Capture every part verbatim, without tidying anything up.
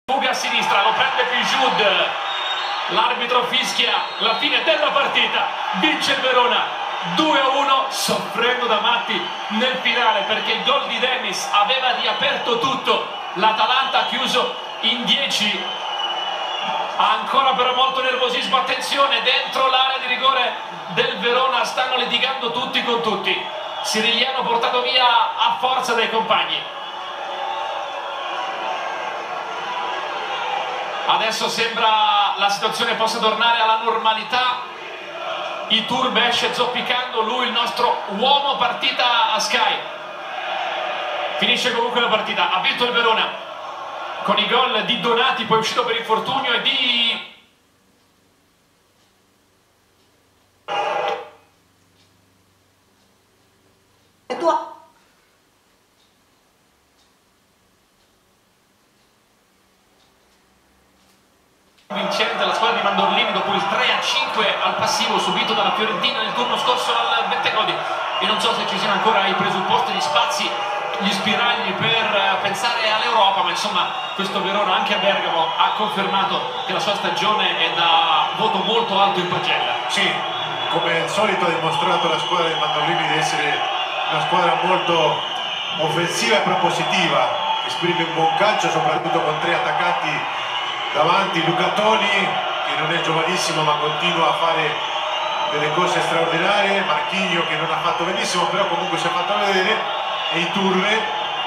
Fuga a sinistra, lo prende Pigiud, l'arbitro fischia la fine della partita, vince il Verona due a uno, soffrendo da matti nel finale perché il gol di Dennis aveva riaperto tutto. L'Atalanta ha chiuso in dieci, ha ancora però molto nervosismo. Attenzione, dentro l'area di rigore del Verona stanno litigando tutti con tutti. Sirigliano portato via a forza dai compagni. Adesso sembra la situazione possa tornare alla normalità. Iturbe esce zoppicando, lui il nostro uomo partita a Sky. Finisce comunque la partita, ha vinto il Verona con i gol di Donati, poi è uscito per infortunio, e di vincente la squadra di Mandorlini dopo il tre a cinque al passivo subito dalla Fiorentina nel turno scorso al Bentegodi. E non so se ci siano ancora i presupposti, gli spazi, gli spiragli per pensare all'Europa, ma insomma questo Verona anche a Bergamo ha confermato che la sua stagione è da voto molto alto in pagella. Sì, come al solito ha dimostrato la squadra di Mandorlini di essere una squadra molto offensiva e propositiva, esprime un buon calcio soprattutto con tre attaccanti davanti. Luca Toni, che non è giovanissimo ma continua a fare delle cose straordinarie, Marchigno che non ha fatto benissimo però comunque si è fatto vedere, e Iturbe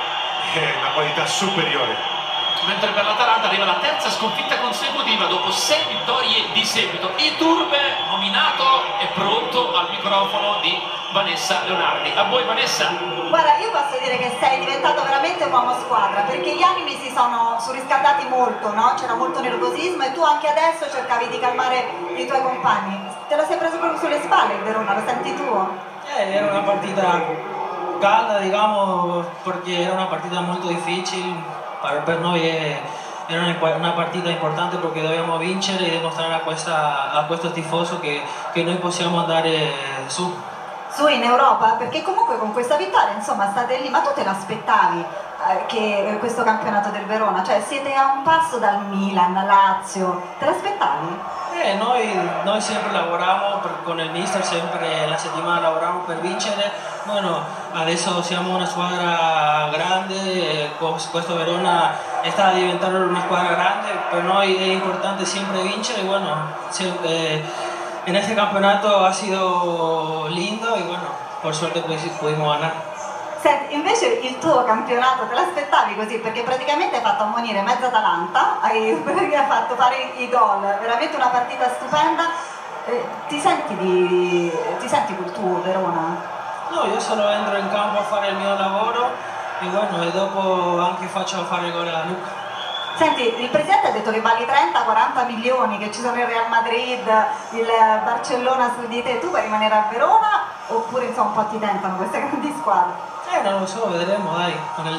è una qualità superiore. Mentre per l'Atalanta arriva la terza sconfitta consecutiva dopo sei vittorie di seguito. Iturbe nominato e pronto al microfono di Vanessa Leonardi. A voi Vanessa. Guarda, io posso dire che sei diventato veramente un uomo squadra, perché gli animi si sono surriscaldati molto, no? C'era molto nervosismo e tu anche adesso cercavi di calmare i tuoi compagni. Te lo sei preso proprio sulle spalle il Verona, lo senti tuo? Eh, era una partita calda, digamos, perché era una partita molto difficile. Per noi era una partita importante perché dobbiamo vincere e dimostrare a, questa, a questo tifoso che, che noi possiamo andare su. Su in Europa? Perché comunque con questa vittoria insomma state lì, ma tu te l'aspettavi eh, che questo campionato del Verona? Cioè siete a un passo dal Milan, Lazio, te l'aspettavi? Eh, noi, noi sempre lavoriamo per, con il mister, sempre la settimana lavoriamo per vincere. Bueno, adesso siamo una squadra grande, questo Verona sta diventando una squadra grande, per noi è importante sempre vincere. Bueno, sempre, eh, en este campeonato ha sido lindo y bueno, por suerte pudimos ganar. Senti, invece il tuo campionato te l'aspettavi così? Perché praticamente hai fatto ammonire mezza Atalanta, hai, hai fatto fare i gol, veramente una partita stupenda. Eh, ti senti di, ti senti col tuo Verona? No, io solo entro in campo a fare il mio lavoro e bueno, e dopo anche faccio fare il gol a Luca. Senti, il presidente ha detto che vali trenta quaranta milioni, che ci sono il Real Madrid, il Barcellona su di te, tu puoi rimanere a Verona oppure insomma un po' ti tentano queste grandi squadre? Eh, non lo so, vedremo, dai.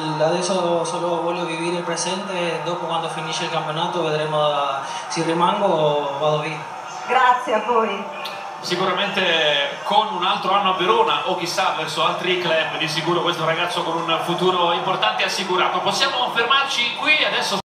Adesso solo voglio vivere il presente, dopo quando finisce il campionato vedremo se rimango o vado via. Grazie a voi. Sicuramente con un altro anno a Verona o chissà verso altri club, di sicuro questo ragazzo con un futuro importante assicurato. Possiamo fermarci qui adesso.